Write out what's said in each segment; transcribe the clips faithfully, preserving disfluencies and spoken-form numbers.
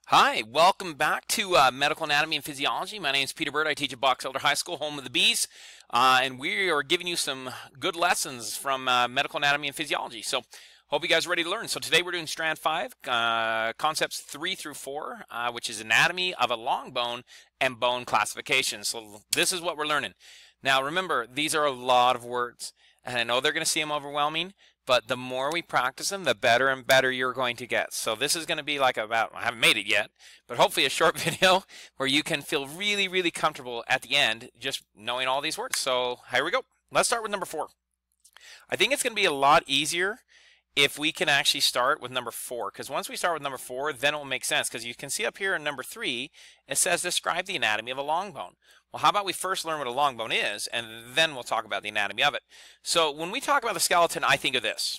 Hi, welcome back to uh, Medical Anatomy and Physiology. My name is Peter Bird. I teach at Box Elder High School, home of the bees, uh, and we are giving you some good lessons from uh, Medical Anatomy and Physiology. So, hope you guys are ready to learn. So today we're doing Strand five, uh, concepts three through four, uh, which is anatomy of a long bone and bone classification. So this is what we're learning. Now remember, these are a lot of words, and I know they're going to seem overwhelming, but the more we practice them, the better and better you're going to get. So this is going to be like about, I haven't made it yet, but hopefully a short video where you can feel really, really comfortable at the end just knowing all these words. So here we go. Let's start with number four. I think it's going to be a lot easier if we can actually start with number four, because once we start with number four, then it will make sense, because you can see up here in number three, it says describe the anatomy of a long bone. Well, how about we first learn what a long bone is, and then we'll talk about the anatomy of it. So when we talk about the skeleton, I think of this.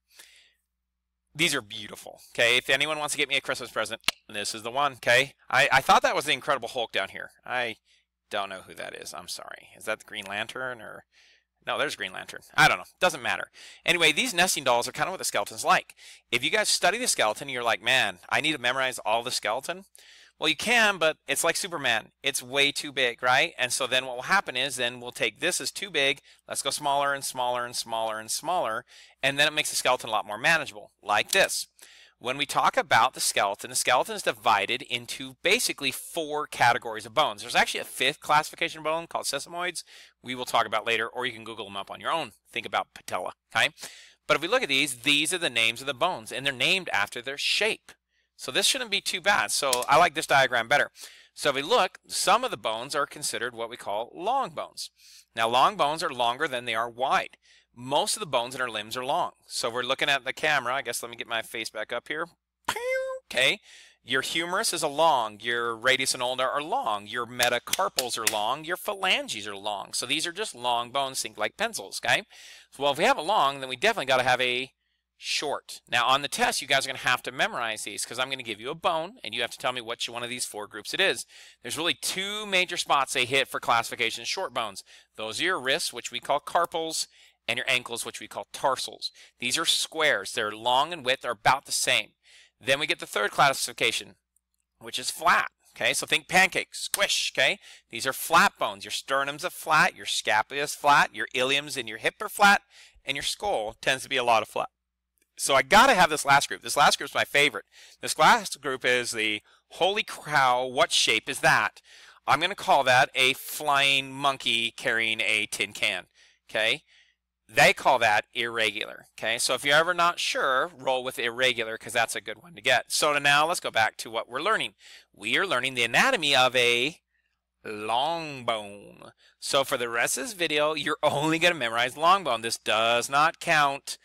These are beautiful, okay? If anyone wants to get me a Christmas present, this is the one, okay? I, I thought that was the Incredible Hulk down here. I don't know who that is. I'm sorry. Is that the Green Lantern or... No, there's Green Lantern. I don't know. Doesn't matter. Anyway, these nesting dolls are kind of what the skeleton's like. If you guys study the skeleton, you're like, man, I need to memorize all the skeleton. Well, you can, but it's like Superman. It's way too big, right? And so then what will happen is then we'll take this as too big. Let's go smaller and smaller and smaller and smaller. And then it makes the skeleton a lot more manageable, like this. When we talk about the skeleton, the skeleton is divided into basically four categories of bones. There's actually a fifth classification of bone called sesamoids. We will talk about later, or you can Google them up on your own. Think about patella, okay? But if we look at these, these are the names of the bones, and they're named after their shape. So this shouldn't be too bad. So I like this diagram better. So if we look, some of the bones are considered what we call long bones. Now, long bones are longer than they are wide. Most of the bones in our limbs are long. So we're looking at the camera. I guess let me get my face back up here. Okay. Your humerus is a long. Your radius and ulna are long. Your metacarpals are long. Your phalanges are long. So these are just long bones, think like pencils, okay? So, well, if we have a long, then we definitely got to have a short. Now, on the test, you guys are going to have to memorize these because I'm going to give you a bone, and you have to tell me which one of these four groups it is. There's really two major spots they hit for classification of short bones. Those are your wrists, which we call carpals, and your ankles, which we call tarsals. These are squares. They're long and width are about the same. Then we get the third classification, which is flat. Okay, so think pancake, squish, okay? These are flat bones. Your sternums are flat, your scapula is flat, your iliums and your hip are flat, and your skull tends to be a lot of flat. So I got to have this last group. This last group is my favorite. This last group is the holy cow, what shape is that? I'm going to call that a flying monkey carrying a tin can, okay? They call that irregular, okay? So if you're ever not sure, roll with irregular because that's a good one to get. So now let's go back to what we're learning. We are learning the anatomy of a long bone. So for the rest of this video, you're only going to memorize long bone. This does not count.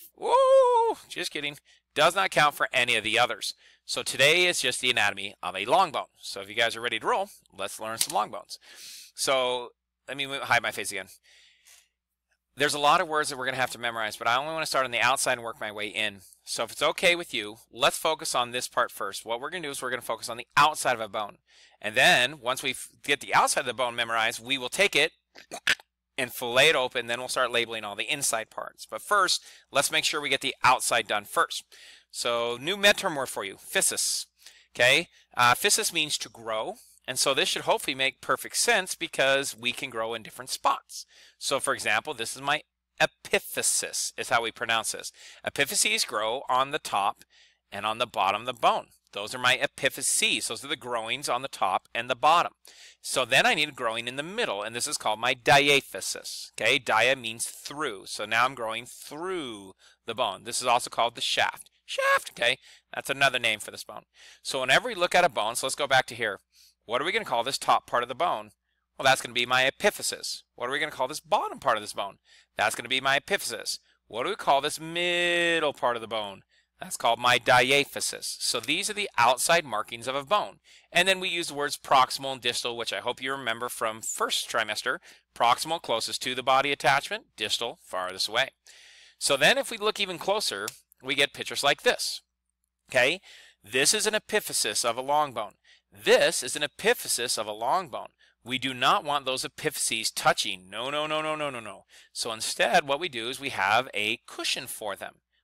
Whoa, just kidding. Does not count for any of the others. So today is just the anatomy of a long bone. So if you guys are ready to roll, let's learn some long bones. So let me hide my face again. There's a lot of words that we're going to have to memorize, but I only want to start on the outside and work my way in. So if it's okay with you, let's focus on this part first. What we're going to do is we're going to focus on the outside of a bone. And then once we get the outside of the bone memorized, we will take it and fillet it open, then we'll start labeling all the inside parts. But first, let's make sure we get the outside done first. So new midterm word for you, physis. Okay, uh, physis means to grow. And so this should hopefully make perfect sense because we can grow in different spots. So for example, this is my epiphysis is how we pronounce this. Epiphyses grow on the top and on the bottom of the bone. Those are my epiphyses. Those are the growings on the top and the bottom. So then I need a growing in the middle, and this is called my diaphysis. Okay, dia means through. So now I'm growing through the bone. This is also called the shaft. Shaft, okay, that's another name for this bone. So whenever we look at a bone, so let's go back to here. What are we going to call this top part of the bone? Well, that's going to be my epiphysis. What are we going to call this bottom part of this bone? That's going to be my epiphysis. What do we call this middle part of the bone? That's called my diaphysis. So these are the outside markings of a bone. And then we use the words proximal and distal, which I hope you remember from first trimester. Proximal, closest to the body attachment. Distal, farthest away. So then if we look even closer, we get pictures like this. Okay? This is an epiphysis of a long bone. This is an epiphysis of a long bone. We do not want those epiphyses touching. No, no, no, no, no, no, no. So instead, what we do is we have a cushion for them.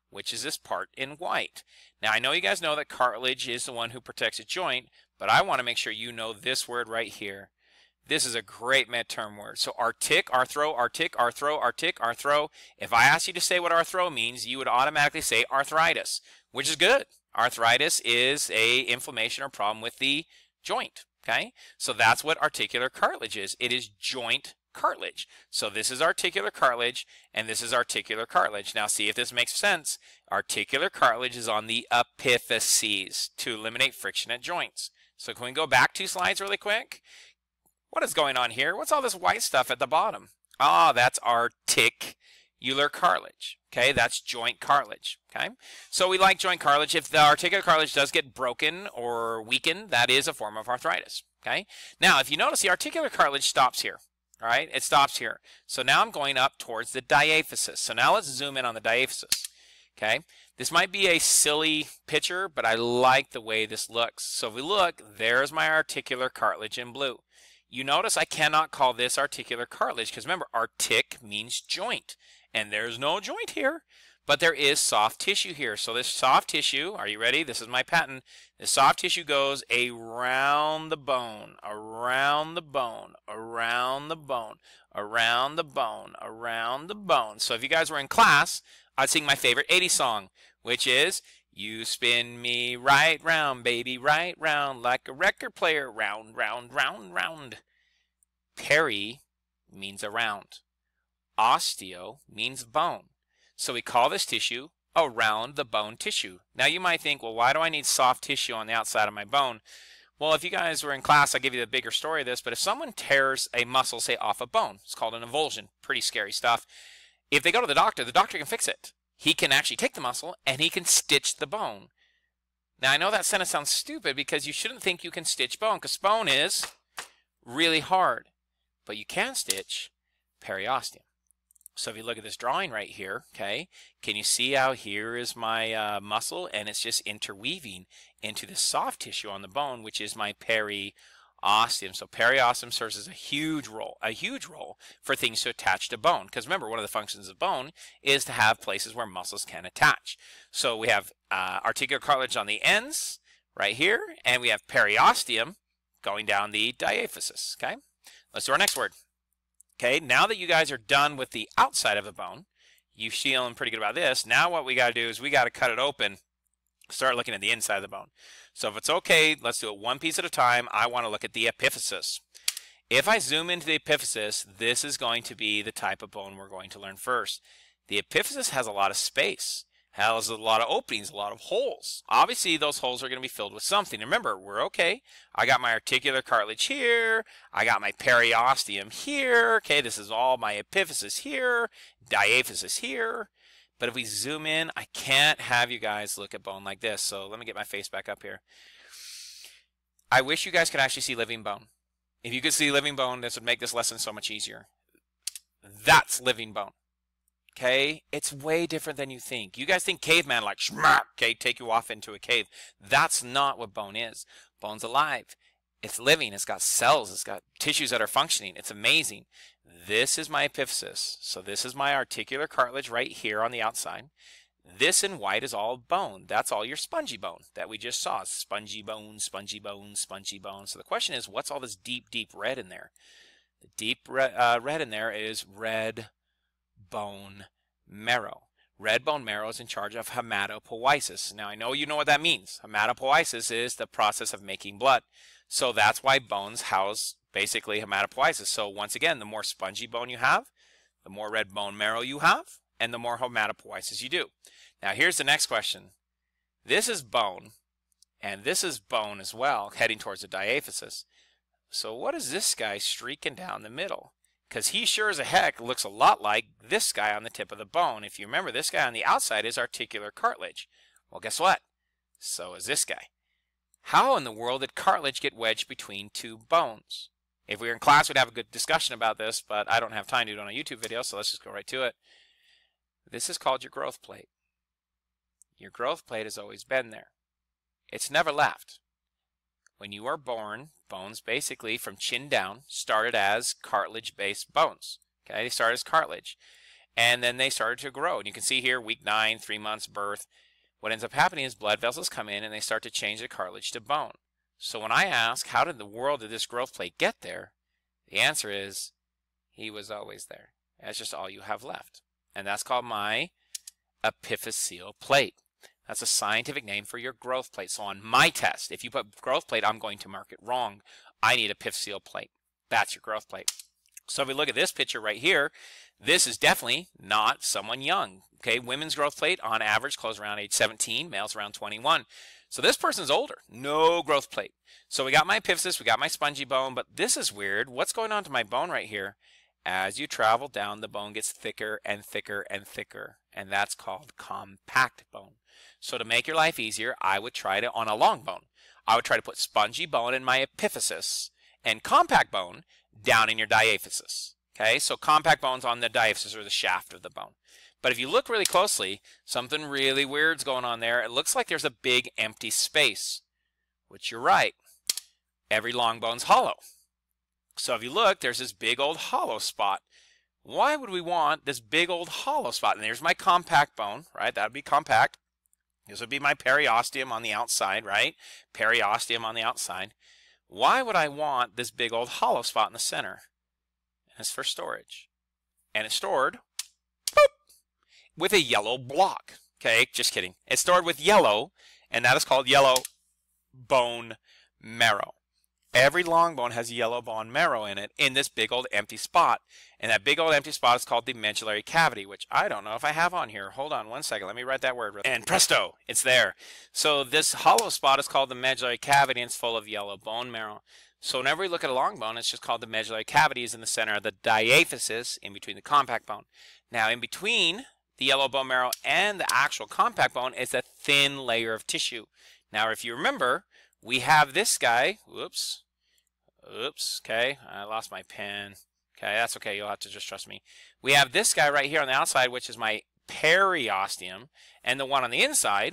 which is this part in white. Now, I know you guys know that cartilage is the one who protects a joint, but I want to make sure you know this word right here. This is a great midterm word. So artic, arthro, artic, arthro, artic, arthro. If I ask you to say what arthro means, you would automatically say arthritis, which is good. Arthritis is a inflammation or problem with the joint, okay? So that's what articular cartilage is. It is joint cartilage. So this is articular cartilage, and this is articular cartilage. Now see if this makes sense. Articular cartilage is on the epiphyses to eliminate friction at joints. So can we go back two slides really quick? What is going on here? What's all this white stuff at the bottom? Ah, that's articular cartilage. Okay, that's joint cartilage. Okay, so we like joint cartilage. If the articular cartilage does get broken or weakened, that is a form of arthritis. Okay, now if you notice, the articular cartilage stops here. All right, it stops here. So now I'm going up towards the diaphysis. So now let's zoom in on the diaphysis. Okay, this might be a silly picture, but I like the way this looks. So if we look, there's my articular cartilage in blue. You notice I cannot call this articular cartilage because remember, artic means joint, and there's no joint here, but there is soft tissue here. So this soft tissue, are you ready? This is my patent. This soft tissue goes around the bone, around the bone, around the bone, around the bone, around the bone. So if you guys were in class, I'd sing my favorite eighties song, which is, you spin me right round, baby, right round, like a record player, round, round, round, round. Peri means around. Osteo means bone. So we call this tissue around the bone tissue. Now you might think, well, why do I need soft tissue on the outside of my bone? Well, if you guys were in class, I'll give you the bigger story of this, but if someone tears a muscle, say off a bone, it's called an avulsion, pretty scary stuff. If they go to the doctor, the doctor can fix it. He can actually take the muscle and he can stitch the bone. Now I know that sentence sounds stupid because you shouldn't think you can stitch bone because bone is really hard, but you can stitch periosteum. So if you look at this drawing right here, okay, can you see how here is my uh, muscle and it's just interweaving into the soft tissue on the bone, which is my periosteum. So periosteum serves as a huge role, a huge role for things to attach to bone. Because remember, one of the functions of bone is to have places where muscles can attach. So we have uh, articular cartilage on the ends right here, and we have periosteum going down the diaphysis. Okay, let's do our next word. Okay, now that you guys are done with the outside of the bone, you feeling pretty good about this. Now what we got to do is we got to cut it open, start looking at the inside of the bone. So if it's okay, let's do it one piece at a time. I want to look at the epiphysis. If I zoom into the epiphysis, this is going to be the type of bone we're going to learn first. The epiphysis has a lot of space, has a lot of openings, a lot of holes. Obviously, those holes are going to be filled with something. Remember, we're okay. I got my articular cartilage here. I got my periosteum here. Okay, this is all my epiphysis here, diaphysis here. But if we zoom in, I can't have you guys look at bone like this. So let me get my face back up here. I wish you guys could actually see living bone. If you could see living bone, this would make this lesson so much easier. That's living bone. Okay? It's way different than you think. You guys think caveman like, schmack, okay, take you off into a cave. That's not what bone is. Bone's alive. It's living. It's got cells. It's got tissues that are functioning. It's amazing. This is my epiphysis. So this is my articular cartilage right here on the outside. This in white is all bone. That's all your spongy bone that we just saw. Spongy bone, spongy bone, spongy bone. So the question is, what's all this deep, deep red in there? The deep red, uh, red in there is red bone marrow. Red bone marrow is in charge of hematopoiesis. Now I know you know what that means. Hematopoiesis is the process of making blood. So that's why bones house basically hematopoiesis. So once again, the more spongy bone you have, the more red bone marrow you have, and the more hematopoiesis you do. Now here's the next question. This is bone, and this is bone as well, heading towards the diaphysis. So what is this guy streaking down the middle? Because he sure as a heck looks a lot like this guy on the tip of the bone. If you remember, this guy on the outside is articular cartilage. Well, guess what? So is this guy. How in the world did cartilage get wedged between two bones? If we were in class, we'd have a good discussion about this, but I don't have time to do it on a YouTube video, so let's just go right to it. This is called your growth plate. Your growth plate has always been there. It's never left. When you are born, bones basically from chin down started as cartilage-based bones. Okay, they started as cartilage. and then they started to grow. And you can see here, week nine, three months, birth. What ends up happening is blood vessels come in and they start to change the cartilage to bone. So when I ask, how did the world did this growth plate get there? The answer is, he was always there. That's just all you have left. And that's called my epiphyseal plate. That's a scientific name for your growth plate. So on my test, if you put growth plate, I'm going to mark it wrong. I need epiphyseal plate. That's your growth plate. So if we look at this picture right here, this is definitely not someone young. Okay, women's growth plate on average close around age seventeen, males around twenty-one. So this person's older, no growth plate. So we got my epiphysis, we got my spongy bone, but this is weird. What's going on to my bone right here? As you travel down, the bone gets thicker and thicker and thicker, and that's called compact bone. So to make your life easier, I would try to, on a long bone, I would try to put spongy bone in my epiphysis and compact bone down in your diaphysis. Okay, so compact bone's on the diaphysis or the shaft of the bone. But if you look really closely, something really weird's going on there. It looks like there's a big empty space, which you're right. Every long bone's hollow. So if you look, there's this big old hollow spot. Why would we want this big old hollow spot? And there's my compact bone, right? That would be compact. This would be my periosteum on the outside, right? Periosteum on the outside. Why would I want this big old hollow spot in the center? It's for storage. And it's stored boop, with a yellow block. Okay, just kidding. It's stored with yellow, and that is called yellow bone marrow. Every long bone has yellow bone marrow in it in this big old empty spot. And that big old empty spot is called the medullary cavity, which I don't know if I have on here. Hold on one second. Let me write that word. And presto, it's there. So this hollow spot is called the medullary cavity, and it's full of yellow bone marrow. So whenever we look at a long bone, it's just called the medullary cavity, is in the center of the diaphysis, in between the compact bone. Now, in between the yellow bone marrow and the actual compact bone is a thin layer of tissue. Now, if you remember, we have this guy. Whoops. Oops. Okay. I lost my pen. Okay. That's okay. You'll have to just trust me. We have this guy right here on the outside, which is my periosteum. And the one on the inside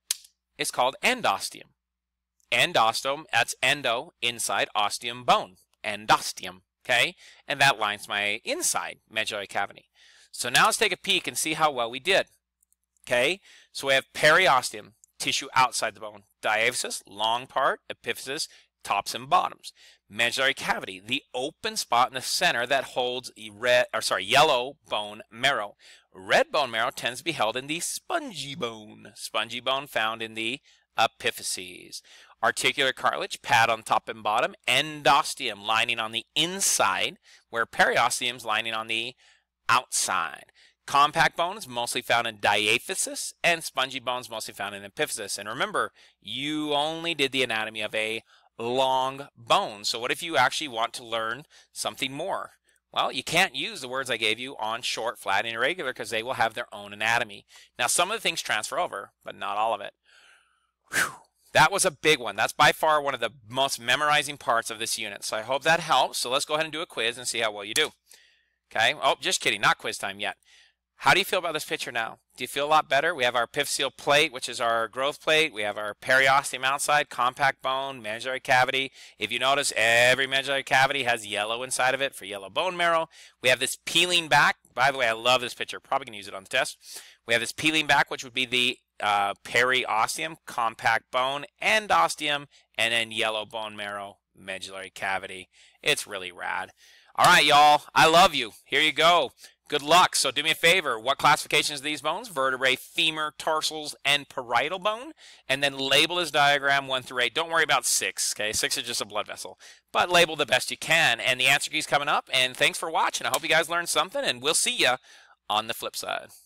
is called endosteum. Endosteum, that's endo, inside, osteum, bone. Endosteum. Okay. And that lines my inside medullary cavity. So now let's take a peek and see how well we did. Okay. So we have periosteum, tissue outside the bone. Diaphysis, long part, epiphysis, tops and bottoms. Medullary cavity, the open spot in the center that holds red, or sorry, yellow bone marrow. Red bone marrow tends to be held in the spongy bone. Spongy bone found in the epiphyses. Articular cartilage, pad on top and bottom. Endosteum, lining on the inside, where periosteum is lining on the outside. Compact bone is mostly found in diaphysis, and spongy bone is mostly found in epiphysis. And remember, you only did the anatomy of a long bone. So what if you actually want to learn something more? Well, you can't use the words I gave you on short, flat, and irregular because they will have their own anatomy. Now, some of the things transfer over, but not all of it. Whew. That was a big one. That's by far one of the most memorizing parts of this unit. So I hope that helps. So let's go ahead and do a quiz and see how well you do. Okay? Oh, just kidding. Not quiz time yet. How do you feel about this picture now? Do you feel a lot better? We have our epiphyseal plate, which is our growth plate. We have our periosteum outside, compact bone, medullary cavity. If you notice, every medullary cavity has yellow inside of it for yellow bone marrow. We have this peeling back. By the way, I love this picture. Probably going to use it on the test. We have this peeling back, which would be the uh, periosteum, compact bone, endosteum, and then yellow bone marrow, medullary cavity. It's really rad. All right, y'all. I love you. Here you go. Good luck. So do me a favor. What classifications are these bones? Vertebrae, femur, tarsals, and parietal bone. And then label this diagram one through eight. Don't worry about six. Okay, six is just a blood vessel. But label the best you can. And the answer key's coming up. And thanks for watching. I hope you guys learned something. And we'll see you on the flip side.